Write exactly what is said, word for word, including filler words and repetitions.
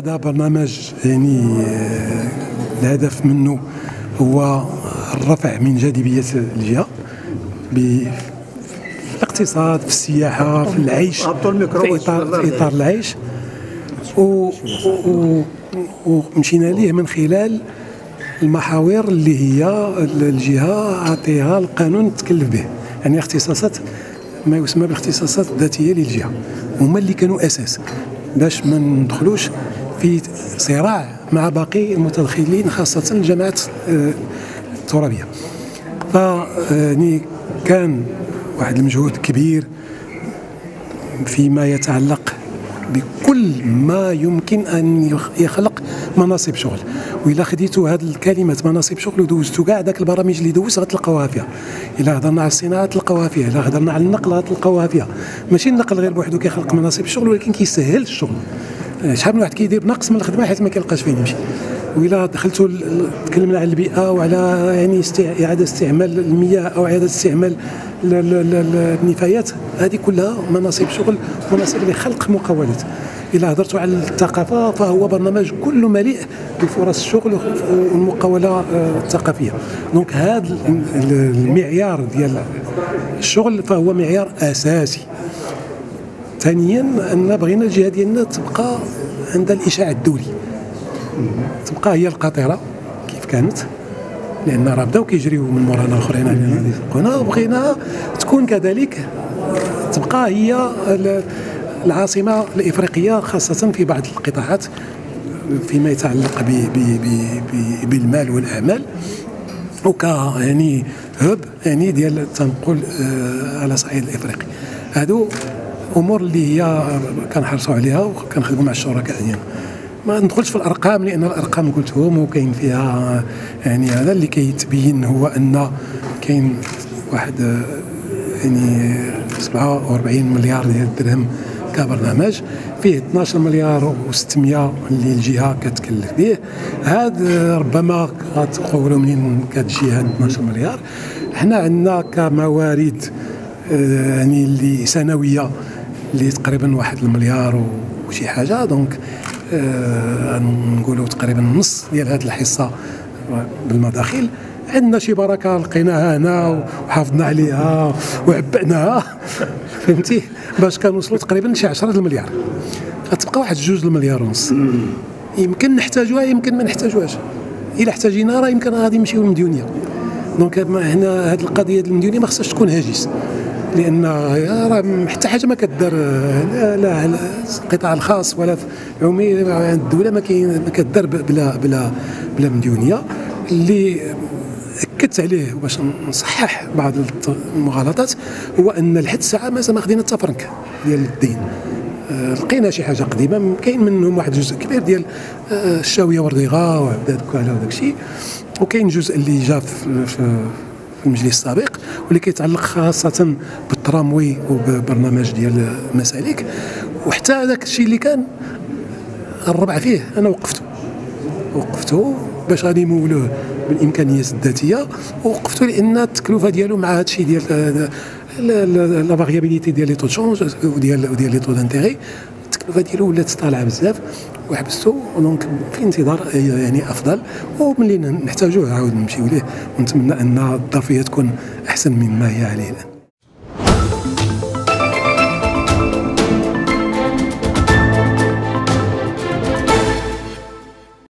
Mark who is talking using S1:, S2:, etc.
S1: هذا برنامج يعني الهدف منه هو الرفع من جاذبية الجهة في الاقتصاد، في السياحة، في العيش، في إطار, في إطار العيش، ومشينا ليه من خلال المحاور اللي هي الجهة عطيها القانون تكلف به، يعني اختصاصات ما يسمى بالاختصاصات الذاتية للجهة، هما اللي كانوا أساس باش ما ندخلوش في صراع مع باقي المتدخلين خاصة الجماعات الترابية. ف يعني كان واحد المجهود كبير فيما يتعلق بكل ما يمكن أن يخلق مناصب شغل، وإلا خديتوا هذه الكلمة مناصب شغل ودوزتوا كاع ذاك البرامج اللي دوزت غتلقاوها فيها، إلا هضرنا على الصناعة تلقاوها فيها، إلا هضرنا على النقل غتلقاوها فيها. ماشي النقل غير بوحدو كيخلق مناصب الشغل، ولكن كيسهل الشغل. شحال من واحد كيدير نقص من الخدمة حيت ما كيلقاش فين يمشي. وإلا دخلتوا تكلمنا على البيئة وعلى يعني إعادة استعمال المياه أو إعادة استعمال النفايات، هذه كلها مناصب شغل، مناصب لخلق مقاولات. إلا هضرتوا على الثقافة فهو برنامج كله مليء بفرص الشغل والمقاولة الثقافية. دونك هذا المعيار ديال الشغل فهو معيار أساسي. ثانيا أن بغينا الجهة ديالنا تبقى عندها الإشعاع الدولي، تبقى هي القاطرة كيف كانت، لأن راه بداو كيجريو من مورانا اخرين علينا يسبقونا، وبغينا تكون كذلك تبقى هي العاصمة الإفريقية خاصة في بعض القطاعات فيما يتعلق ب ب ب بالمال والأعمال، وك يعني هب يعني ديال التنقل على صعيد الإفريقي. هادو أمور اللي هي كنحرصوا عليها وكنخدموا مع الشركاء ديالنا. ما ندخلش في الارقام لان الارقام قلتهم وكاين فيها يعني هذا اللي كيتبين هو ان كاين واحد يعني سبعة وأربعين مليار ديال الدرهم كبرنامج، فيه اثناش مليار وستمائة اللي الجهه كتكلف به. هذا ربما غتقولوا منين كتجي هاد اثناش مليار. حنا عندنا كموارد يعني اللي سنويه اللي تقريبا واحد المليار وشي حاجه، دونك آه نقولوا تقريبا نص ديال هذه الحصه بالمداخيل. عندنا شي بركه لقيناها هنا وحافظنا عليها وعبأناها فهمتي، باش كنوصلوا تقريبا لشي عشرة المليار، غتبقى واحد جوج المليار ونص. يمكن نحتاجوها يمكن ما نحتاجوهاش، الا احتاجينا راه يمكن غادي نمشيو للمديونيه. دونك هنا هذه القضيه ديال المديونيه ما خصهاش تكون هاجس، لان راه حتى حاجه ما كدار لا على القطاع الخاص ولا العمومي، الدوله ما كاين ما كدار بلا بلا بلا مديونيه. اللي اكدت عليه باش نصحح بعض المغالطات هو ان لحد الساعه مازال ما خدينا حتى فرنك ديال الدين. لقينا شي حاجه قديمه كاين منهم واحد الجزء كبير ديال الشاويه ورضيغه وعباد كوالا وداك الشيء، وكاين جزء اللي جا في المجلس السابق واللي كيتعلق خاصه بالتراموي وببرنامج ديال المسالك. وحتى هذاك الشيء اللي كان الربع فيه انا وقفته وقفته باش غادي يمولوه بالامكانيات الذاتيه، ووقفته لان التكلفه ديالو مع هذا الشيء ديال لا فاريابيليتي ديال لي تو تشونج وديال وديال لي تو دانتيغي، التكلفه ديالو ولات طالعه بزاف وحبستو. دونك في انتظار يعني افضل، وملي نحتاجوه عاود نمشيو ليه، ونتمنى ان الظرفيه تكون احسن مما هي عليه الان.